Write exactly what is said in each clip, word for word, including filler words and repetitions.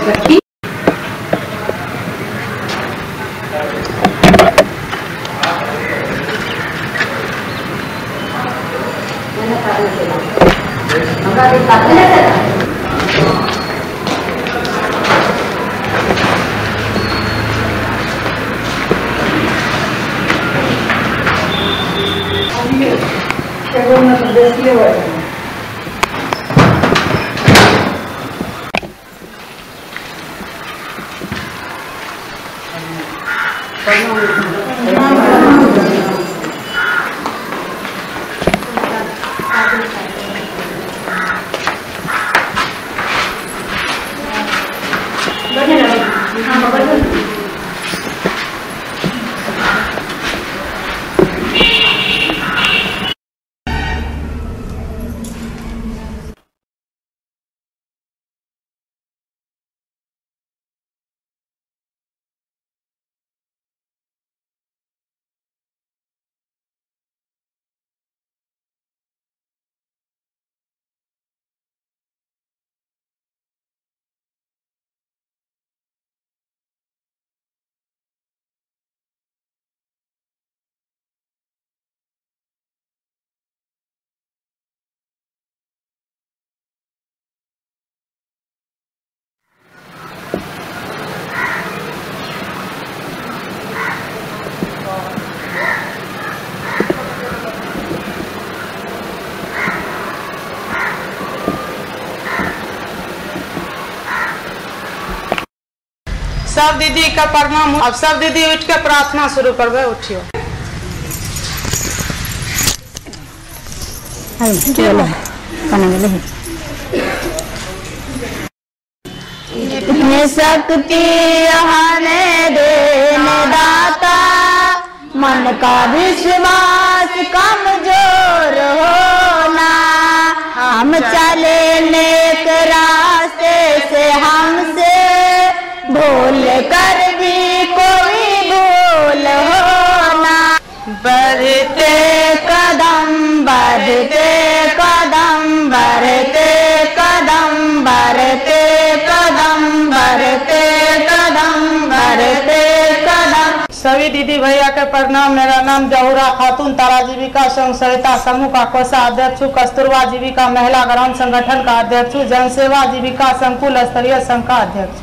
सब दीदी का प्रणाम। अब सब दीदी उठ के प्रार्थना शुरू करबे। उठियो इतनी शक्ति हने देने दाता, मन का विश्वास कमजोर होना। हम चले नेक रास्ते से, हमसे भूल कर भी कोई भूल होना। बढ़ते कदम बढ़ते कदम बढ़ते कदम बढ़ते कदम बढ़ते कदम बढ़ते कदम। सभी दीदी भैया के प्रणाम। मेरा नाम जहुरा खातून तारा जीविका संघ सहायता समूह का कोषाध्यक्ष हूँ, कस्तूरबा जीविका महिला ग्राम संगठन का अध्यक्ष हूँ, जनसेवा जीविका संकुल स्तरीय संघ का अध्यक्ष।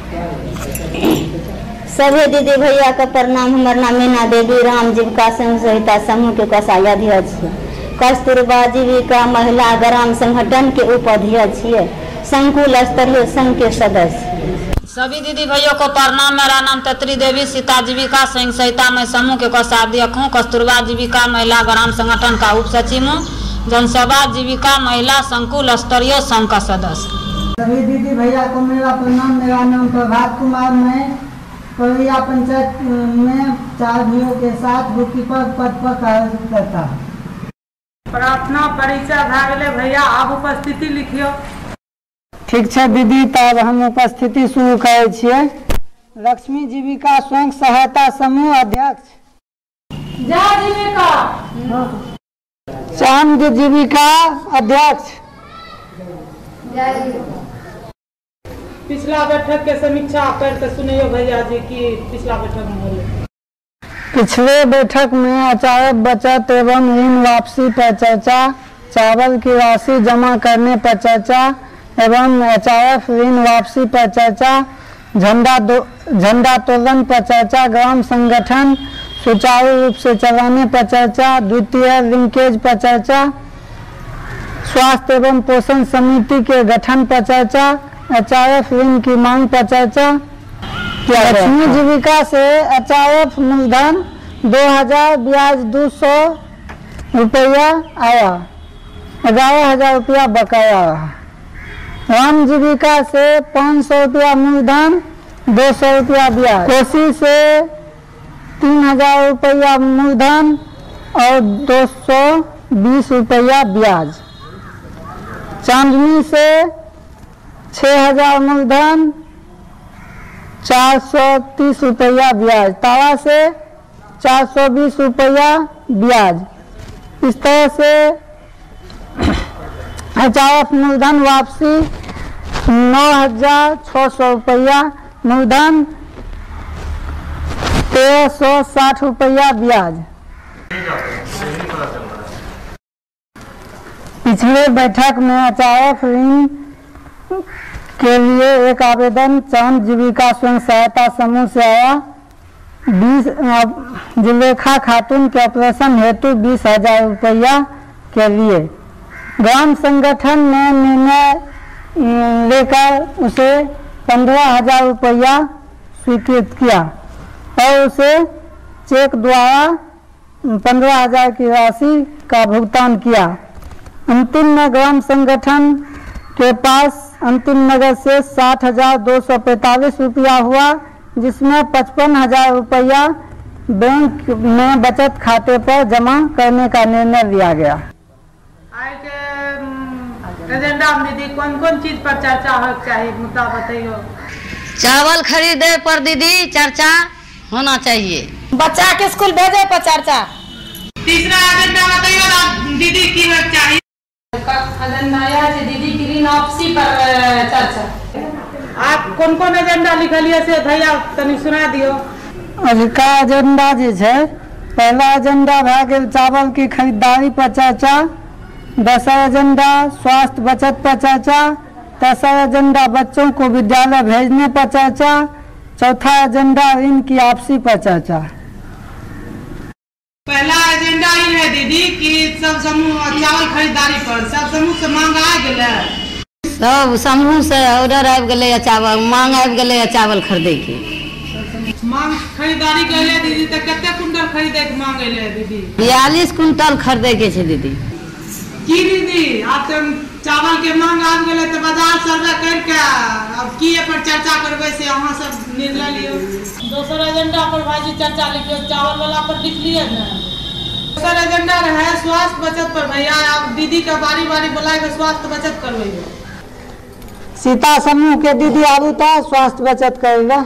सभी दीदी भैया का प्रणाम। हमार नाम मीना देवी, राम जीविका संघ सहायता समूह के कोषाध्यक्ष, कस्तूरबा जीविका महिला ग्राम संगठन के उपाध्यक्ष, संकुल स्तरीय संघ के सदस्य। सभी दीदी भैया को प्रणाम। मेरा नाम तत्री देवी, सीता जीविका संघ सहायता में समूह के कोषाध्यक्ष हूँ, कस्तूरबा जीविका महिला ग्राम संगठन का उप सचिव हूँ, जनसेवा जीविका महिला संकुल स्तरीय संघ का सदस्य। सभी दीदी भैया को मेरा प्रणाम। मेरा नाम प्रभात कुमार, मैं कोरिया पंचायत में चार भाइयों के साथ बुकीपर पद पर कार्य करता हूँ। प्रार्थना परिचय भागले भैया, आप उपस्थिति लिखियो। ठीक है दीदी, तब हम उपस्थिति शुरू करे छिए। लक्ष्मी जीविका स्वयं सहायता समूह अध्यक्ष, जय जीविका। चांद जीविका अध्यक्ष, पिछला बैठक के समीक्षा करके सुनियो भैया जी की पिछला बैठक में होले। पिछले बैठक में अचानक बचत एवं ऋण वापसी पर चर्चा, चावल की राशि जमा करने पर चर्चा एवं अचानक ऋण वापसी पर चर्चा, झंडा झंडा तोलन पर चर्चा, ग्राम संगठन सुचारू रूप से चलाने पर चर्चा, द्वितीय लिंकेज पर चर्चा, स्वास्थ्य एवं पोषण समिति के गठन पर चर्चा, एचआईएफ ऋण की मांग पर चर्चा। लक्ष्मी जीविका से एचआईएफ मूलधन दो हजार ब्याज दो सौ रुपया आया, ग्यारह हजार रुपया बकाया रहा। राम जीविका से पाँच सौ रुपया मूलधन, दो सौ रुपया ब्याज। कोसी से तीन हजार रुपया मूलधन और दो सौ बीस रुपया ब्याज। चांदनी से छः हजार मूलधन, चार सौ तीस रुपया ब्याज। तारा से चार सौ बीस रुपया ब्याज। इस तरह से एचआईएफ मूलधन वापसी नौ हजार छः सौ रुपया मूलधन, तेरह सौ साठ रुपया ब्याज। पिछले बैठक में अचायक ऋण के लिए एक आवेदन चांद जीविका स्वयं सहायता समूह से आया। बीस जुलेखा खातून के ऑपरेशन हेतु बीस हजार रुपया के लिए ग्राम संगठन ने निर्णय लेकर उसे पंद्रह हजार रुपया स्वीकृत किया और उसे चेक द्वारा पंद्रह हजार की राशि का भुगतान किया। अंतिम में ग्राम संगठन के पास अंतिम नगद से साठ हजार दो सौ पैंतालीस रुपया हुआ, जिसमें पचपन हजार रुपया बैंक में बचत खाते पर जमा करने का निर्णय लिया गया। आय के एजेंडा में दीदी कौन कौन चीज पर चर्चा हो चाहिए, मुद्दा बताइयो। चावल खरीदे पर दीदी चर्चा होना चाहिए। बच्चा के स्कूल भेजे पर चर्चा। तीसरा एजेंडा बताइयो ना दीदी की हो चाहिए। एजेंडा है दीदी की ऋण वापसी पर चर्चा। आप कौन कौन एजेंडा लिखलिए से भैया तनी सुना दियो। अलिका एजेंडा जे छै, पहला एजेंडा भए गेल चावल की खरीदारी पर चर्चा, दूसरा एजेंडा स्वास्थ्य बचत पर चर्चा, तीसरा एजेंडा बच्चों को विद्यालय भेजने पर चर्चा, चौथा एजेंडा ऋण की वापसी पर चर्चा। पहला एजेंडा ही है दीदी कि सब समूह चावल खरीदारी पर सब समूह से मांग आ गए, सब समूह से ऑर्डर आबि गेलै चावल मांग आबि गेलै चावल खरीदे के। मांग खरीदारी के लिए दीदी तो कितने कुंटल खरीदे के मांग ले दीदी? बयालीस कुंटल खरीदे के छै दीदी। की दीदी आप तो चावल के मांग आ गए तो बाजार सर्वे करके अब की पर चर्चा करबे से अहाँ सब निर्णय लियो। दूसरा एजेंडा पर भाजी चर्चा लिखियो, चावल वाला पर लिख लिए ना। दूसरा एजेंडा रहे स्वास्थ्य बचत पर, भैया आप दीदी का बारी बारी बुला के स्वास्थ्य बचत करवाइए। सीता समूह के दीदी आबू तो स्वास्थ्य बचत करेगा।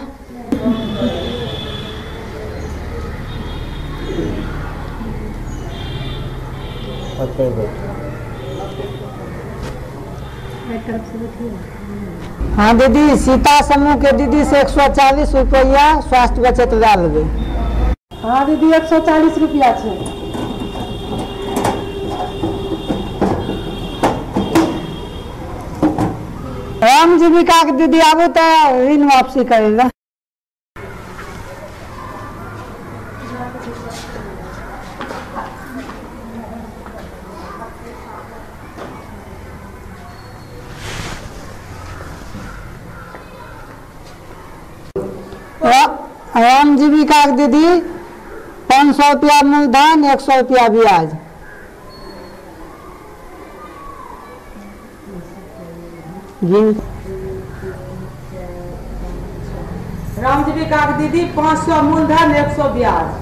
हाँ दीदी, सीता समूह के दीदी से एक सौ चालीस रुपया स्वास्थ्य बचत ला लेबे। हाँ दीदी एक सौ चालीस रुपया छै। राम जीविका के दीदी आबू तो ऋण वापसी करेगा। राम जीविका के दीदी पाँच सौ रुपया मूलधन, एक सौ रुपया ब्याज। राम जीविका के दीदी पाँच सौ मूलधन, एक सौ ब्याज।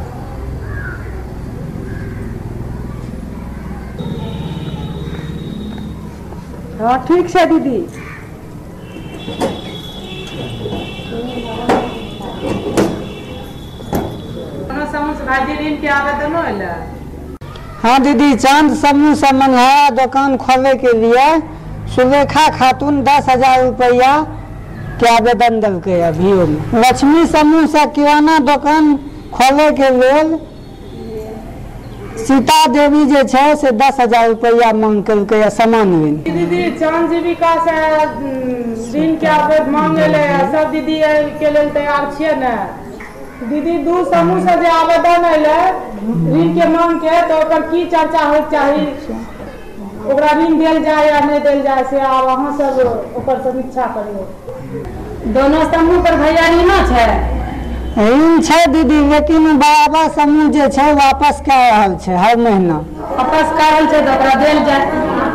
हाँ ठीक है दीदी। भाजी ऋण के आवेदन है। हाँ दीदी, चांद समूह से मंगहाया दुकान खोले के लिए सुलेखा खातून दस हजार रुपया के आवेदन दिलके अभी में। लक्ष्मी समूह से किराना दुकान खोले के लिए सीता देवी जे छै से दस हजार रुपया मांग के सामान ऋण। दीदी चांद जीविका से ऋण के आवेदन मांगे ले सब दीदी के लिए तैयार छियै ना। दीदी दू समूह से जे आवेदन अइले ऋण के मांग के तो ओकर की चर्चा हो चाहिए, ओकरा ऋण देल जाए या नहीं देल जाए से आप अहाँ सब ओकर समीक्षा करियो। दोनों समूह पर भैया ऋण छै? ऋण छै दीदी, लेकिन बराबर समूह जे छै वापस कह रहल छै हर महीना। वापस कह रहल छै तो ओकरा देल जाए।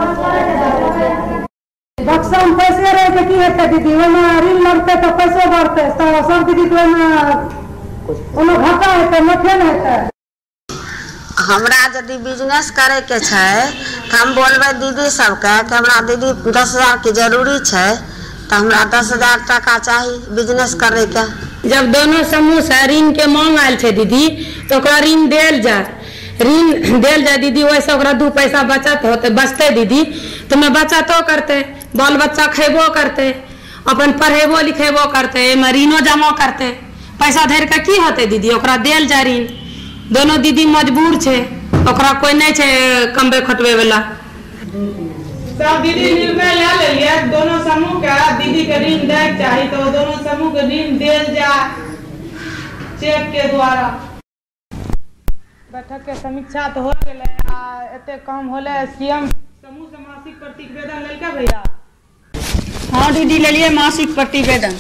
बक्सा में पैसे रह के की हेतै दीदी? ओना ऋण लगते तो पैसे बढ़ते तो सब दीदी तो ओना घाटा हेतै नफे न हेतै। हमरा यदि बिजनेस करे के छै तो हम बोलबे दीदी सबके कि हमरा दीदी दस हजार की जरूरी छै तो हमरा दस हजार टका चाहिए बिजनेस करे के। जब दोनों समूह से ऋण के मांग आयल छै दीदी तो ओकरा ऋण देल जाए, ऋण देल जाए दीदी, वैसे ओकरा दू पैसा बचत होते बचते दीदी तो मैं बचतो करते, बाल बच्चा खेबो करते। अपन पढ़ेबो लिखेबो करते, ऋणो जमा करते, पैसा धर के की होते दीदी, ओकरा देल जाए ऋण। दोनों दीदी मजबूर छे, ओकरा कोई नहीं छे कमबे खटबे वाला। सब दीदी निर्णय ले लेलिए दोनों समूह के दीदी के ऋण दे चाहिए तो दोनों समूह के ऋण देल जाए चेक के द्वारा। बैठक के समीक्षा तो हो गए आ एते काम होले। सीएम समूह से मासिक प्रतिवेदन लेलके भैया? हाँ दीदी ले लिए मासिक प्रतिवेदन।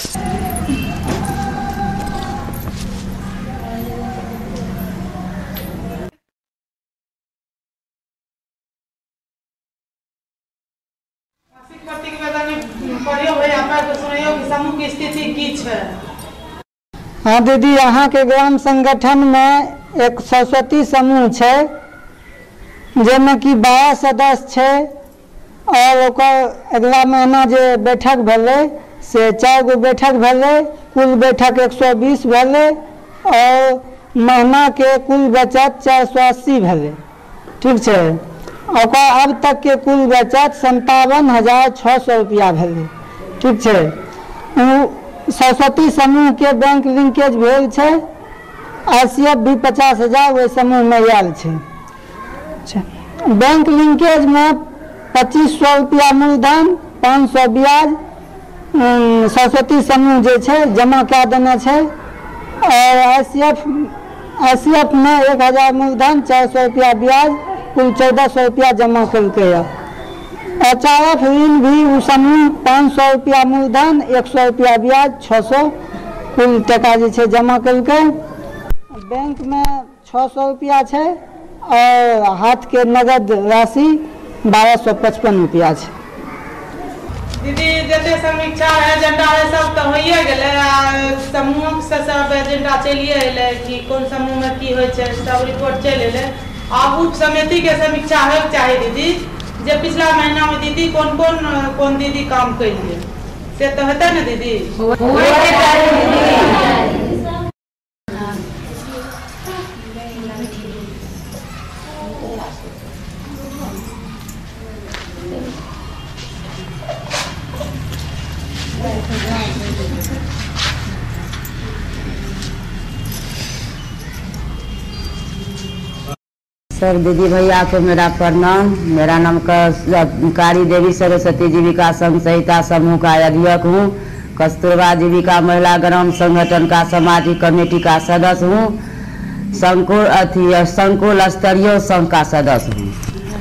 मासिक प्रतिवेदन पढ़ियो भैया, मैं तो सुनियो कि समूह की स्थिति की छै। हाँ दीदी, यहाँ के ग्राम संगठन में एक सरस्वती समूह है जिसमें कि बारह सदस्य है और ओकर अगला महीना जो बैठक भले से चार गो बैठक भले, कुल बैठक एक सौ बीस भले और महीना के कुल बचत चार सौ अस्सी भले। ठीक है, ओकर अब तक के कुल बचत संतावन हजार छः सौ रुपया भले। ठीक है, सरस्वती समूह के बैंक लिंकेज भेल है, आर सी एफ भी पचास हजार वही समूह में आयल है। बैंक लिंकेज में पच्चीस सौ रुपया मूलधन, पाँच सौ ब्याज सरस्वती समूह जो है जमा क्या देना है और R C F R C F में एक हजार मूलधन, चार सौ रुपया ब्याज, कुल चौदह सौ रुपया जमा करके। एच आर एफ ऋण भी वो समूह पाँच सौ रुपया मूलधन, एक सौ रुपया ब्याज, छः सौ कुल टका जो है जमा करके। बैंक में छः सौ रुपया है और हाथ के नगद राशि बारह सौ पचपन रुपया है। दीदी जैसे समीक्षा है एजेंडा है सब तो होइए गेले, समूह से सब एजेंडा चलिए अले कि कौन समूह में की होय छै सब रिपोर्ट चल अले। आब उप समिति के समीक्षा होय चाहिए दीदी, जे पिछला महीना में दीदी कौन कौन कौन दीदी काम कइले से तो होते ना दीदी। सर दीदी भैया को मेरा प्रणाम। मेरा नाम कारी देवी सरस्वती जीविका संघ सहिता समूह का अध्यक्ष हूँ। कस्तूरबा जीविका महिला ग्राम संगठन का सामाजिक कमेटी का सदस्य हूँ। संकुल अथी संकुल स्तरीय संघ का सदस्य हूँ।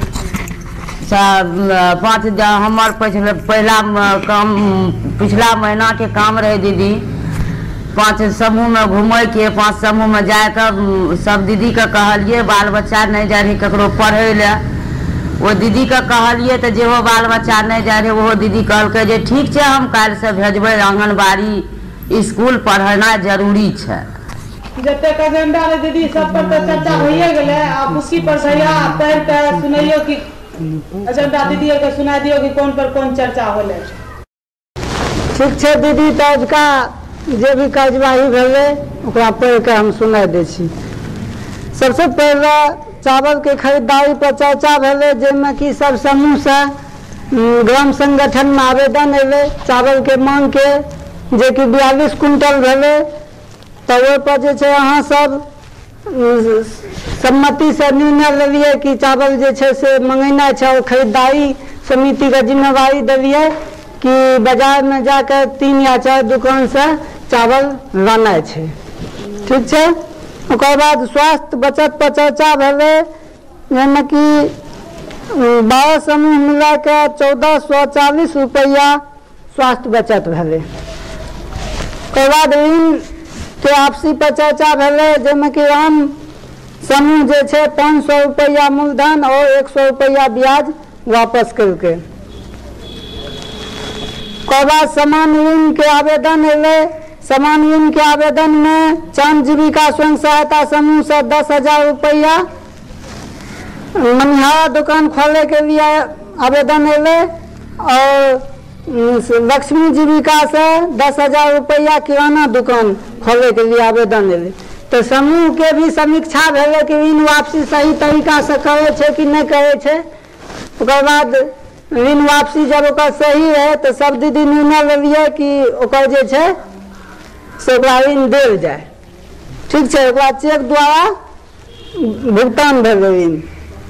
पाँच हमार पहला काम पिछला महीना के काम रहे दीदी, पांच समूह में घूमे के, पांच समूह में जाकर सब दीदी के कहलिए बाल बच्चा नहीं जा रही ककरो पढ़े ले, वो दीदी के कहलिए तो जो बाल बच्चा नहीं जा रहे वो दीदी कहलके जे ठीक है हम काल से भेजबे आंगनबाड़ी स्कूल पढ़ना जरूरी है। जते एजेंडा रे दीदी सब पर तो चर्चा होइए गेले, आप उसी पर भैया तैर के सुनाइयो कि एजेंडा दीदी के सुना दियो कि कौन पर कौन चर्चा होले। ठीक है दीदी, तो आज का जो भी कार्यवाही भेले ओकरा पढ़ के हम सुना दै छी। सबसे पहले चावल के खरीदारी पर चर्चा भेले, जिसमें कि सब समूह से ग्राम संगठन में आवेदन अले चावल के मांग के, जे कि बयालीस कुंटल भेले। तो ओहि पर जे छै अहाँ सब सम्मति से निर्णय लेलिए कि चावल जे छै से मंगेना छै और खरीदारी समिति के जिम्मेवारी देलिए कि बाजार में जाकर तीन या चार दुकान से चावल लाना है। ठीक है, ओकर बाद स्वास्थ्य बचत पर चर्चा भेले, जिसमें कि बारह समूह मिला के चौदह सौ चालीस रुपया स्वास्थ्य बचत भेले। ओकर बाद ऋण के आपसी पर चर्चा भेले, जिसमें कि आम समूह जे छै पाँच सौ रुपया मूलधन और एक सौ रुपया ब्याज वापस करके। ओकर बाद समान ऋण के आवेदन अले, समान ऋण के आवेदन में चांद जीविका स्वयं सहायता समूह से दस हजार रुपया, मनिहारा दुकान खोले के लिए आवेदन अले और लक्ष्मी जीविका से दस हजार रुपया किराना दुकान खोले के लिए आवेदन अले। तो समूह के भी समीक्षा भेले कि ऋण वापसी सही तरीका से करे छे कि नहीं करे छे। ओकर बाद ऋण वापसी जब ओकर सही है तो सब दीदी निर्णय लेलिए कि ओकर जे छै से ओकरा ऋण देल जाए। ठीक छै, ओकरा चेक द्वारा भुगतान भेल ऋण।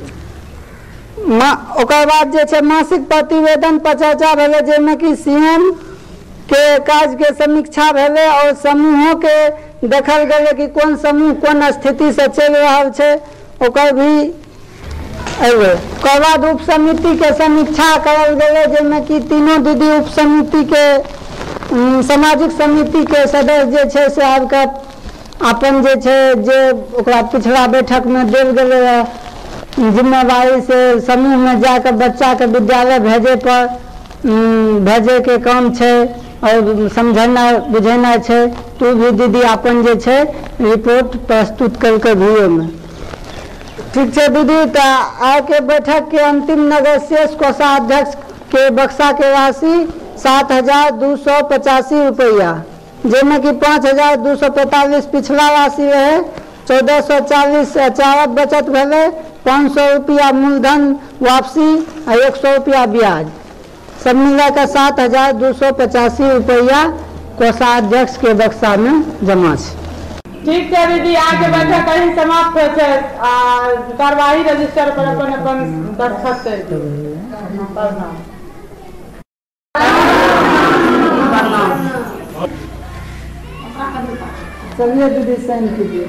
ओकर बाद जे छै मासिक प्रतिवेदन पर चर्चा भेलै, जाहिमे कि सीएम के काज के समीक्षा भेलै और समूहों के देखल गेलै कि कोन समूह कोन स्थिति से चल रहल छै ओकर भी अयलै। ओकर बाद उप समिति के समीक्षा करल गेलै, जाहिमे कि तीनों दीदी उप समिति के सामाजिक समिति के सदस्य जे छै से आबिके अपन जे छै जे ओकरा पिछला बैठक में देल गेलै जिम्मेवारी से समूह में जाकर बच्चा के विद्यालय भेजे पर भेजे के काम छै और समझेनाइ बुझेनाइ छै। तो भी दीदी अपन जे छै रिपोर्ट प्रस्तुत करके वीडियो में। ठीक है दीदी, तो आय के बैठक के अंतिम नगर शेष कोषाध्यक्ष के बक्सा के राशि सात हजार दू सौ पचासी रुपया, जिसमें कि पाँच हजार दू सौ पैंतालीस पिछला राशि रहे, चौदह सौ चालीस चावत बचत भेले, पाँच सौ रुपया मूलधन वापसी और एक सौ रुपया ब्याज, सब मिला कर सात हजार दू सौ पचासी रुपया कोषाध्यक्ष के बक्सा में जमा है। ठीक है दीदी, आगे बैठक कहीं समाप्त हो छै। कार्यवाही रजिस्टर पर अपन अपन दस्तखत प्रणाम। चलिए दीदी साइन कीजिए।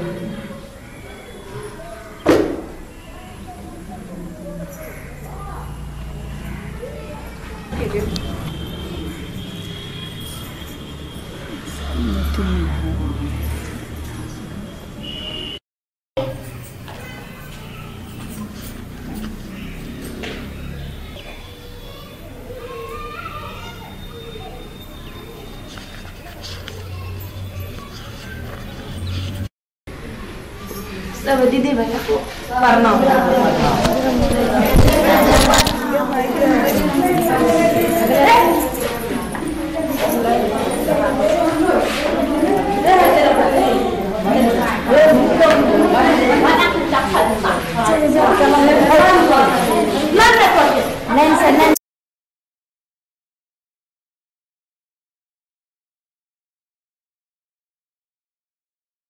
सब दीदी भैया प्रणाम।